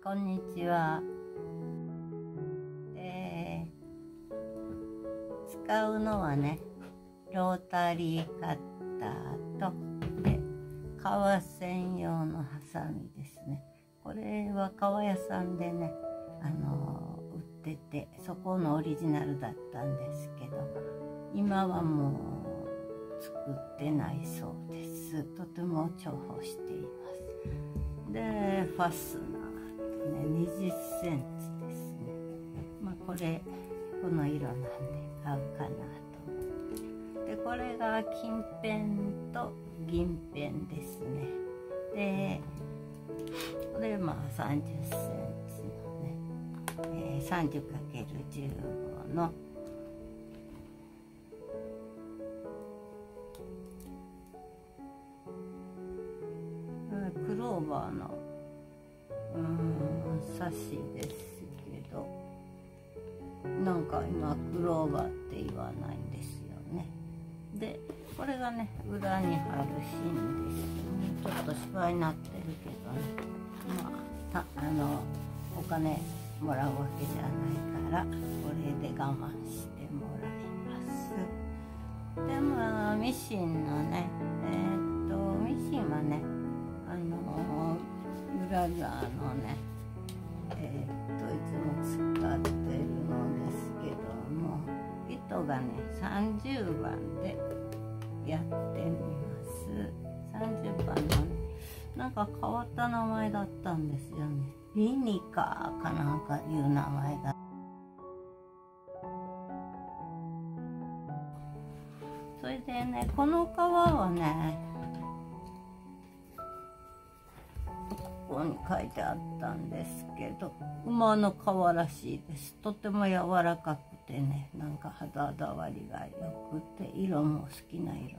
こんにちは。使うのはね、ロータリーカッターとで革専用のハサミですね。これは革屋さんでね、売ってて、そこのオリジナルだったんですけど、今はもう作ってないそうです。とても重宝しています。で、ファスナーね、20センチですね。この色なんで合うかなと。で、これが金ペンと銀ペンですね。で、これ30センチのね、30×15 のクローバーのサシですけど、なんか今クローバーって言わないんですよね。で、これがね、裏に貼る芯ですよね。ちょっと芝居になってるけどね、お金もらうわけじゃないから、これで我慢してもらいます。で、ミシンのね、ミシンはね、裏側のね、いつも使ってるのですけども、糸がね、30番でやってみます。30番のね、なんか変わった名前だったんですよね。リニカかなんかいう名前だ。それでね、この革はね、ここに書いてあったんですけど、馬の皮らしいです。とても柔らかくてね、なんか肌触りがよくて、色も好きな色なんです。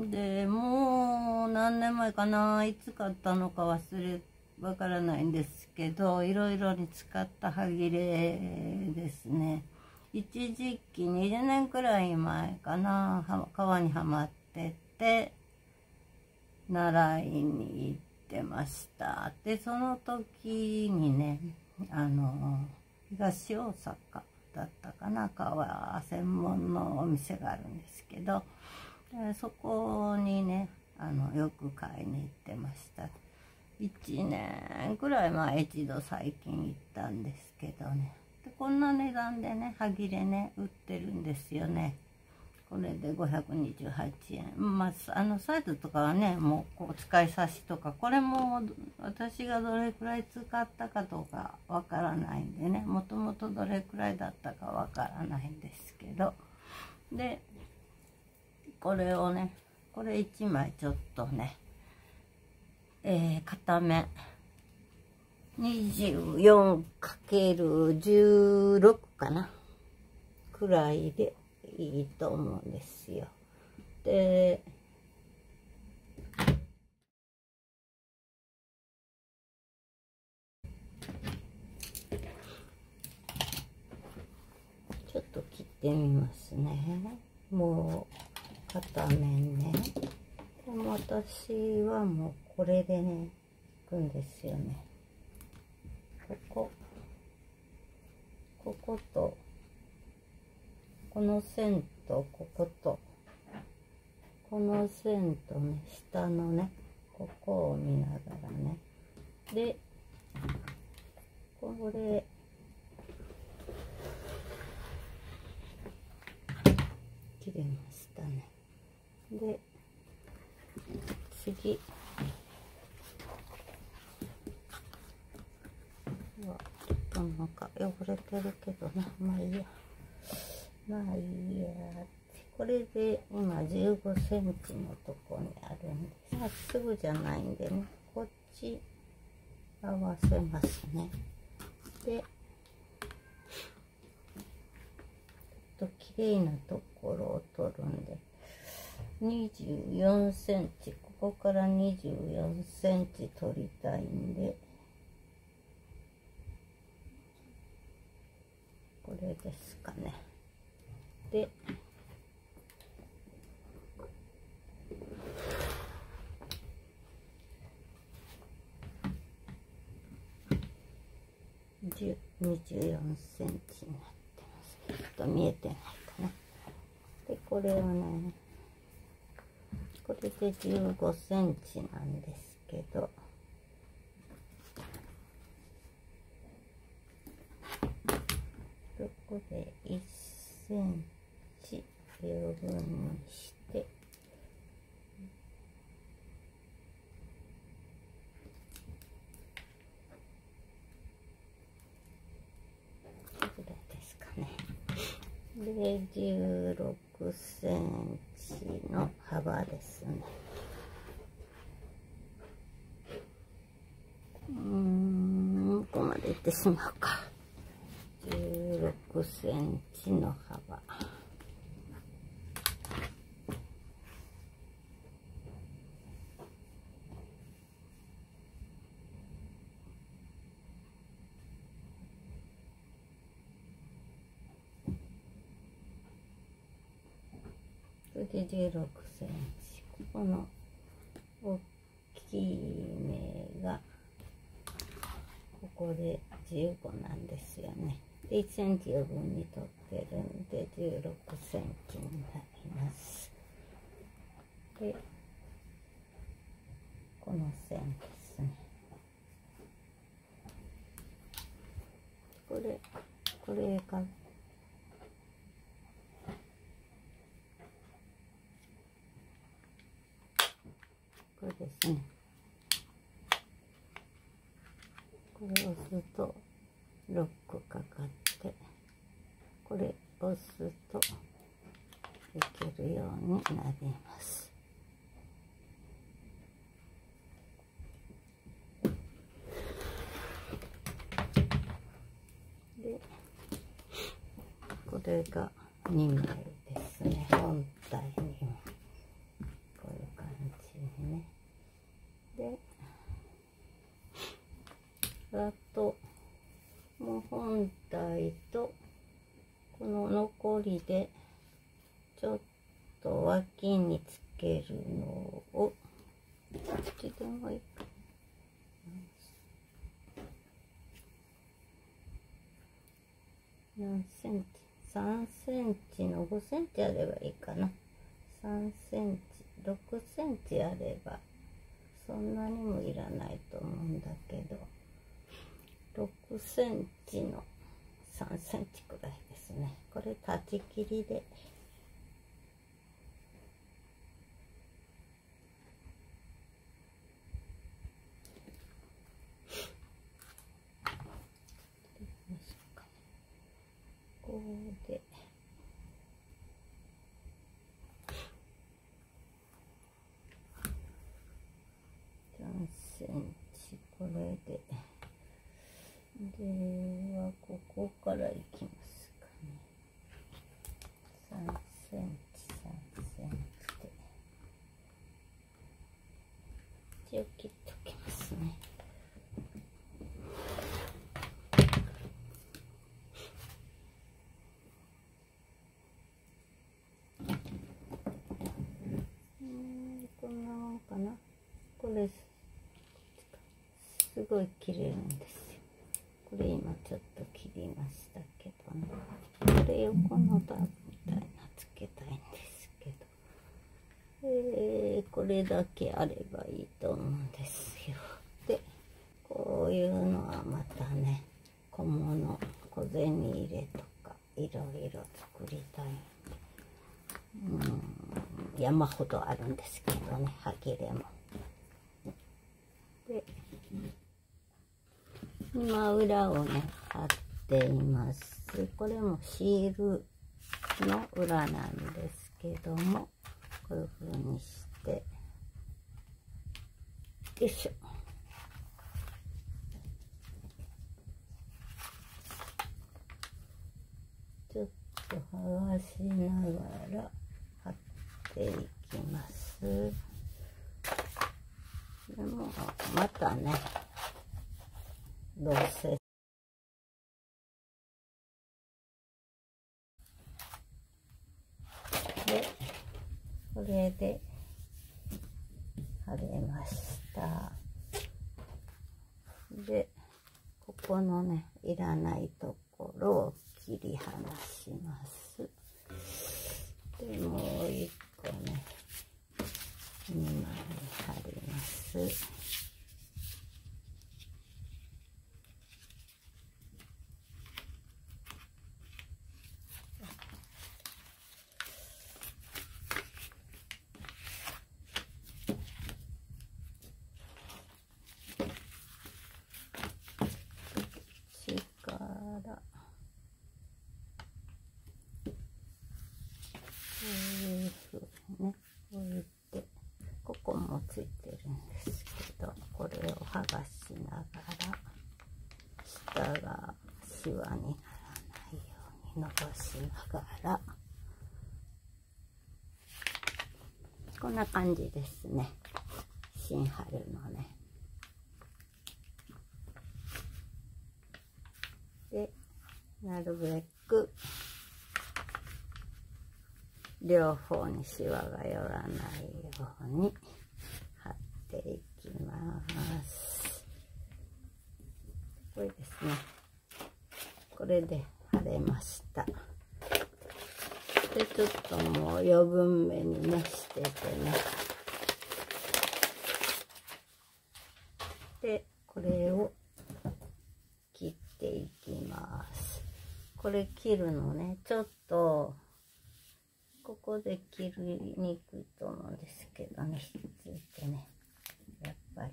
で、もう何年前かな、いつ買ったのかわからないんですけど、いろいろに使った歯切れですね。一時期20年くらい前かな、革にはまってて、習いに行ってました。で、その時にね、東大阪だったかな、革専門のお店があるんですけど、そこにね、よく買いに行ってました。1年くらい前、一度最近行ったんですけどね。で、こんな値段でね、歯切れね、売ってるんですよね。これで528円。サイズとかはね、もうこう使い差しとか、これも私がどれくらい使ったかどうかわからないんでね、もともとどれくらいだったかわからないんですけど、で、これをね、これ1枚ちょっとね、片面 24×16 かなくらいでいいと思うんですよ。で、ちょっと切ってみますね。もう片面ね。でも私はもうこれでね、いくんですよね。こことこの線とこことこの線とね、下のね、ここを見ながらね。で、これ切れましたね。で、次ちょっとなんか汚れてるけどな、まあいいや。これで今15センチのとこにあるんです。まっすぐじゃないんでね、こっち合わせますね。で、綺麗なところを取るんで、24センチ、ここから24センチ取りたいんで、これですかね。で、 24センチになってます。見えてないかな。でこれをね、これで15センチなんですけど、ここで1センチ余分にして、ぐらいですかね。で16センチの幅ですね。ここまでいってしまうか。16センチの幅。それで16センチ。ここの大きい目がここで15なんですよね。で1センチ余分に取ってるんで16センチになります。でこの線ですね。これがこれですね。これを押すとロックかかって、これ押すといけるようになります。でこれが2枚ですね。本体にもこういう感じにね。であともう本体とこの残りでちょっと脇につけるのをこっちでもいいか。何センチ？3センチの5センチあればいいかな。3センチ6センチあればそんなにもいらないと思うんだけど、6センチの3センチくらいですね。これ立ち切りでこうで3センチ、これではここからいきますかね。3センチ3センチで一応切っておきますね。こんなもんかな。これすごい切れるんですよ。これ今ちょっと切りましたけどね。これ横のダブみたいなつけたいんですけど、これだけあればいいと思うんですよ。でこういうのはまたね、小物小銭入れとかいろいろ作りたいんで、山ほどあるんですけどね、歯切れも。で今裏をね貼っています。これもシールの裏なんですけども、こういう風にしてよいしょ。ちょっと剥がしながら貼っていきます。でもまたね、どうせでこれで貼れました。でここのねいらないところを切り離します。で、もう一個ね、2枚貼ります。こういうふうにね、置いて、ここもついてるんですけど、これを剥がしながら、下がシワにならないように伸ばしながら、こんな感じですね。新春のね。で、なるべく両方にシワが寄らないように貼っていきます。これですね。これで貼れました。で、ちょっともう余分目にね、しててね。で、これを切っていきます。これ切るのね、ちょっと、ここで切りにくいと思うんですけどね、ひっついてね、やっぱり。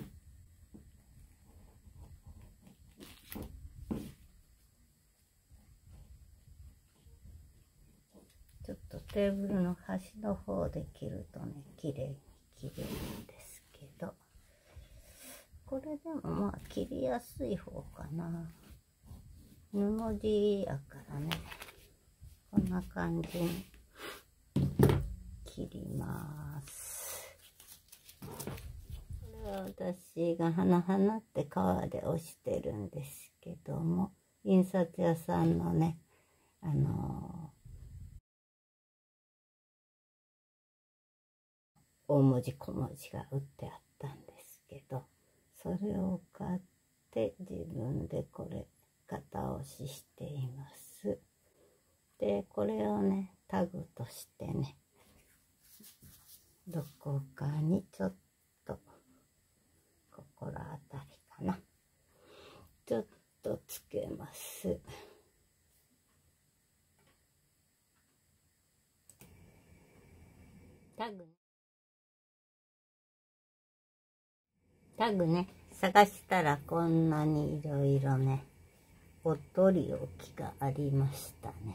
ちょっとテーブルの端の方で切るとね、綺麗に切れるんですけど、これでもまあ切りやすい方かな。布地やからね、こんな感じに切ります。これは私が花々って革で押してるんですけども、印刷屋さんのね、大文字小文字が売ってあったんですけど、それを買って自分でこれ型押ししています。で、これをね、タグとしてね、どこかにちょっと心当たりかな、ちょっとつけます。タグね、探したらこんなにいろいろね、お取り置きがありましたね。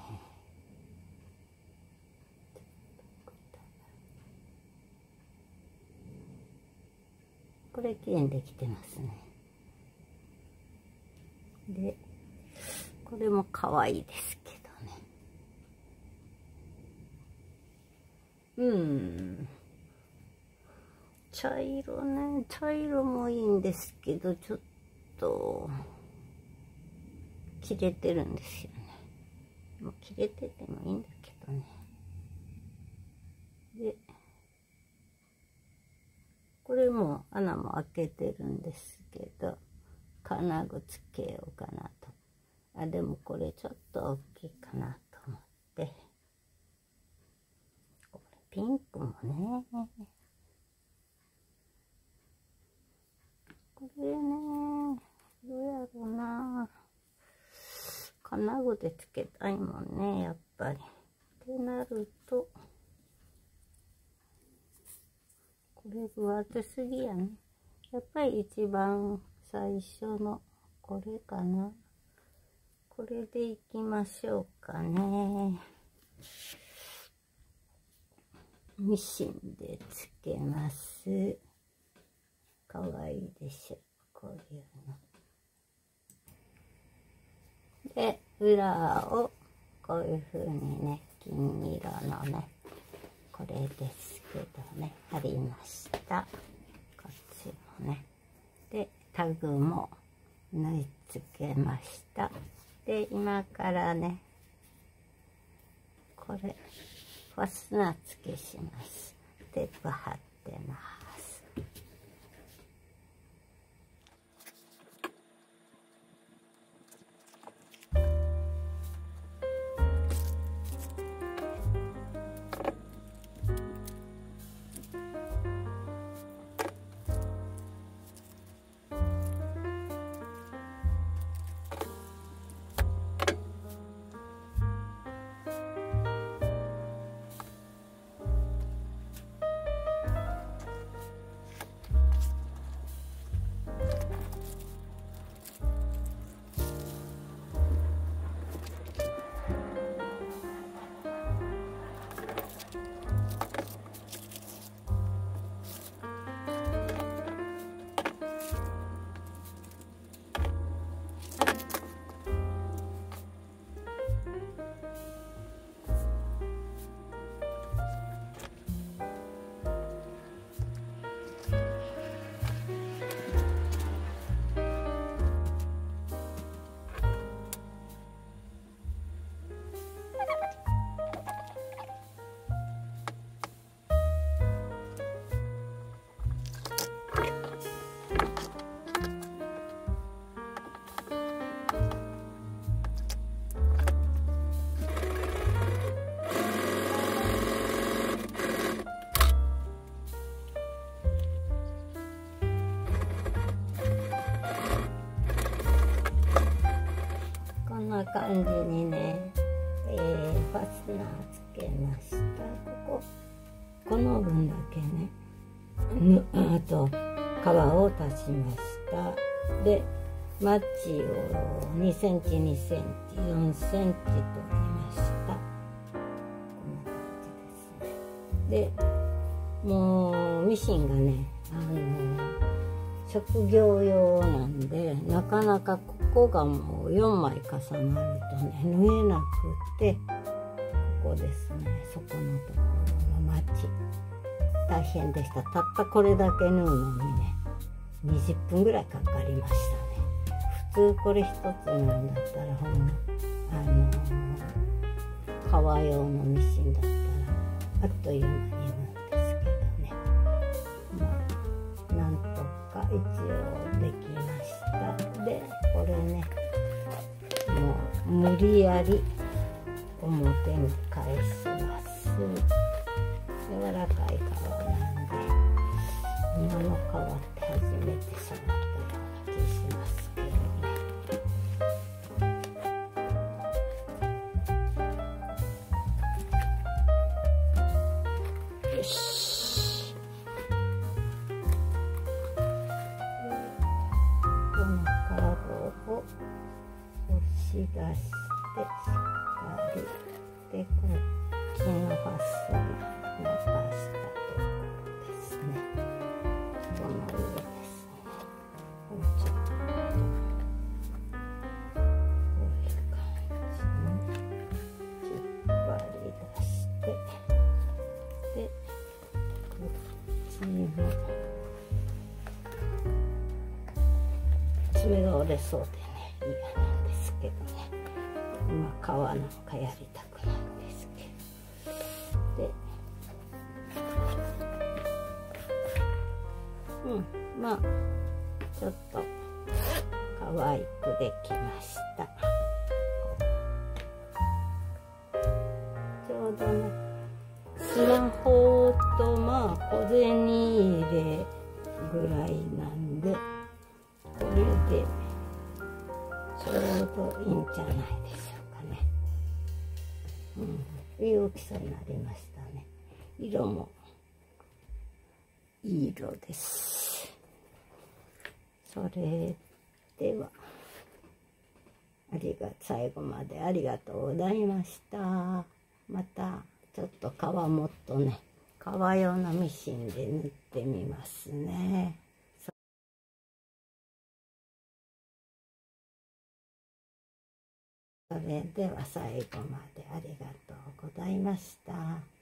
これ綺麗にできてますね。で、これも可愛いですけどね。茶色ね、茶色もいいんですけど、ちょっと切れてるんですよね。もう切れててもいいんだけどね。で、これも穴も開けてるんですけど、金具つけようかなと。あ、でもこれちょっと大きいかなと思って。これピンクもね。これね、どうやろうな。金具でつけたいもんね、やっぱり。ってなると、これ分厚すぎやね。やっぱり一番最初のこれかな。これでいきましょうかね。ミシンでつけます。かわいいでしょ、こういうの。で、裏をこういう風にね、金色のね、これですけどね、貼りました。こっちもね。で、タグも縫い付けました。で、今からね、これ、ファスナー付けします。テープ貼ってます。 な感じにね、ファスナーつけました。この分だけね、あと皮を足しました。でマッチを2センチ2センチ4センチ取りました。こんな感じですね。でもうミシンがね、職業用なんで、なかなかここがもう4枚重なるとね縫えなくて、ここですね、そこのところのマッチ大変でした。たったこれだけ縫うのにね20分ぐらいかかりましたね。普通これ一つなんだったらほんま革用のミシンだったらあっという間に縫うんですけどね、なんとか一応できました。でこれね、もう無理やり表に返します。柔らかい革なんで、今の革って初めて触ったような気しますけどね。よし。このカーブを押し出してしっかりで、こっちのファスナー伸ばしたところですね。この上ですね。もうちょっとこういう感じに引っ張り出して、でこっちの爪が折れそうでね嫌なんですけどね、今皮なんかやりたくないんですけど、でまあちょっと可愛くできました。ちょうどねスマホとまあ小銭入れぐらいなんで、これでちょうどいいんじゃないでしょうかね。いい大きさになりましたね。色もいい色です。それでは最後までありがとうございました。またちょっと皮もっとね、革用のミシンで縫ってみますね。それでは最後までありがとうございました。